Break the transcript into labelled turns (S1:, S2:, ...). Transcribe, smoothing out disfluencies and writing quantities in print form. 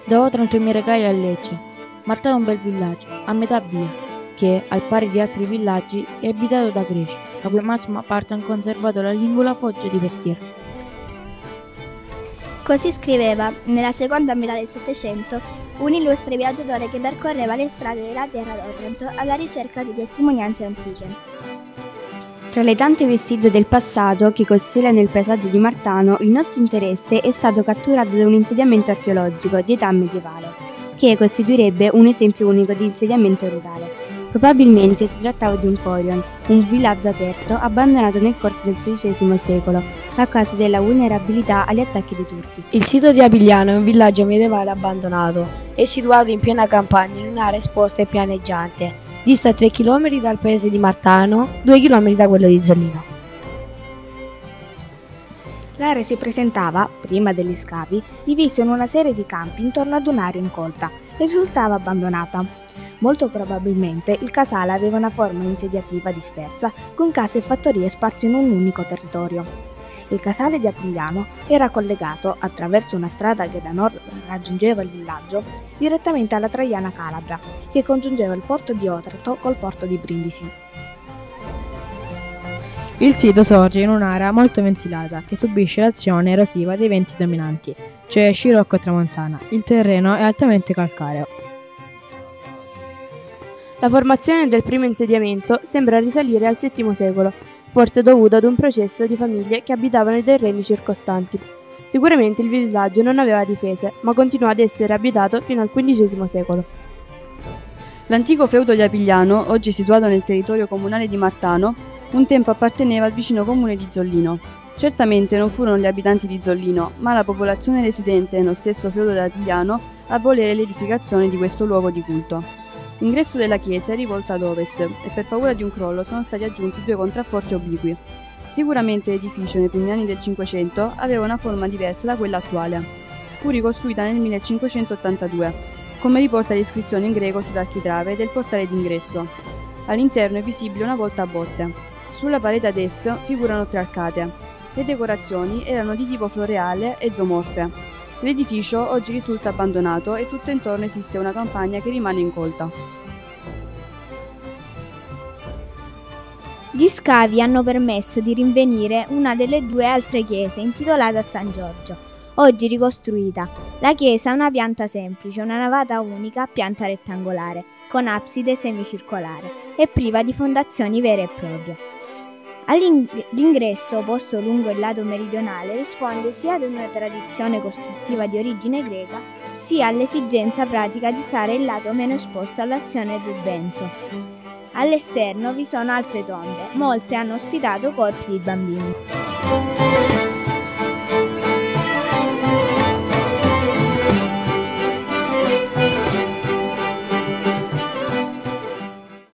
S1: Dopo 31 regali a Lecce. Martano è un bel villaggio, a metà via, che, al pari di altri villaggi, è abitato da greci, la cui massima parte hanno conservato la lingua e la foggia di mestiere.
S2: Così scriveva, nella seconda metà del Settecento, un illustre viaggiatore che percorreva le strade della terra d'Otranto alla ricerca di testimonianze antiche.
S3: Tra le tante vestigia del passato che costellano il paesaggio di Martano, il nostro interesse è stato catturato da un insediamento archeologico di età medievale, che costituirebbe un esempio unico di insediamento rurale. Probabilmente si trattava di un Porion, un villaggio aperto abbandonato nel corso del XVI secolo, a causa della vulnerabilità agli attacchi dei turchi.
S4: Il sito di Apigliano è un villaggio medievale abbandonato. È situato in piena campagna in un'area esposta e pianeggiante. Dista 3 km dal paese di Martano, 2 km da quello di Zollino.
S5: L'area si presentava, prima degli scavi, divisa in una serie di campi intorno ad un'area incolta e risultava abbandonata. Molto probabilmente il casale aveva una forma insediativa dispersa, con case e fattorie sparse in un unico territorio. Il casale di Apigliano era collegato, attraverso una strada che da nord raggiungeva il villaggio, direttamente alla Traiana Calabra, che congiungeva il porto di Otranto col porto di Brindisi.
S6: Il sito sorge in un'area molto ventilata, che subisce l'azione erosiva dei venti dominanti, cioè scirocco e tramontana. Il terreno è altamente calcareo.
S4: La formazione del primo insediamento sembra risalire al VII secolo, forse dovuto ad un processo di famiglie che abitavano i terreni circostanti. Sicuramente il villaggio non aveva difese, ma continuò ad essere abitato fino al XV secolo.
S7: L'antico feudo di Apigliano, oggi situato nel territorio comunale di Martano, un tempo apparteneva al vicino comune di Zollino. Certamente non furono gli abitanti di Zollino, ma la popolazione residente nello stesso feudo di Apigliano a volere l'edificazione di questo luogo di culto. L'ingresso della chiesa è rivolto ad ovest e per paura di un crollo sono stati aggiunti 2 contrafforti obliqui. Sicuramente l'edificio nei primi anni del Cinquecento aveva una forma diversa da quella attuale. Fu ricostruita nel 1582, come riporta l'iscrizione in greco sull'architrave del portale d'ingresso. All'interno è visibile una volta a botte. Sulla parete ad est figurano 3 arcate. Le decorazioni erano di tipo floreale e zoomorfe. L'edificio oggi risulta abbandonato e tutto intorno esiste una campagna che rimane incolta.
S2: Gli scavi hanno permesso di rinvenire una delle 2 altre chiese intitolata a San Giorgio, oggi ricostruita. La chiesa ha una pianta semplice, una navata unica a pianta rettangolare, con abside semicircolare e priva di fondazioni vere e proprie. L'ingresso, posto lungo il lato meridionale, risponde sia ad una tradizione costruttiva di origine greca, sia all'esigenza pratica di usare il lato meno esposto all'azione del vento. All'esterno vi sono altre tombe, molte hanno ospitato corpi di bambini.